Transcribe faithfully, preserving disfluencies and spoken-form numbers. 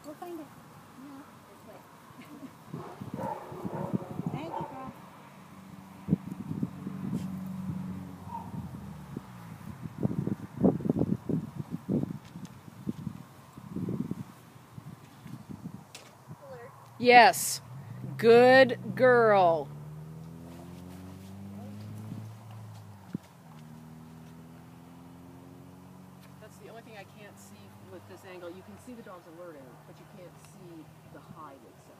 We'll find it. No, this way. Thank you, girl. Yes. Good girl. That's the only thing I can't see with this angle. You can see the dog's alerting, but you can't see the hide itself.